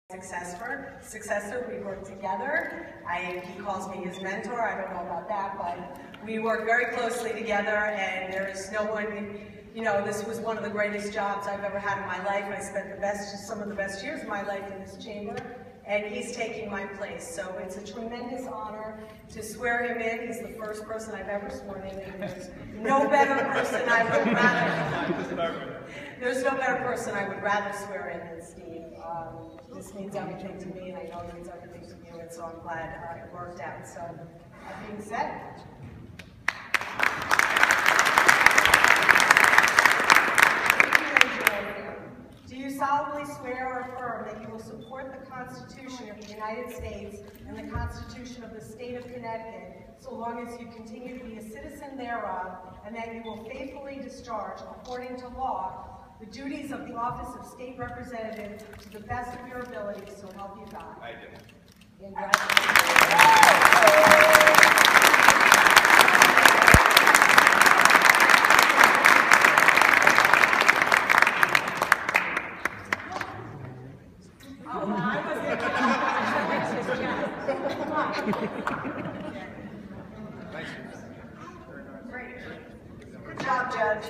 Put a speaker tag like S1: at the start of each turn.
S1: Successor, we work together. He calls me his mentor. I don't know about that, but we work very closely together, and there is no one, this was one of the greatest jobs I've ever had in my life. I spent some of the best years of my life in this chamber, and he's taking my place. So it's a tremendous honor to swear him in. He's the first person I've ever sworn in, and there's no better person I would rather swear in than Steve. This means everything to me, and I know it means everything to you, and so I'm glad it worked out. So, that being said, do you solemnly swear or affirm that you will support the Constitution of the United States and the Constitution of the State of Connecticut, so long as you continue to be a citizen thereof, and that you will faithfully discharge, according to law, the duties of the office of State Representative to the best of your ability, so help you God?
S2: I do.
S1: Great. Good job, Judge.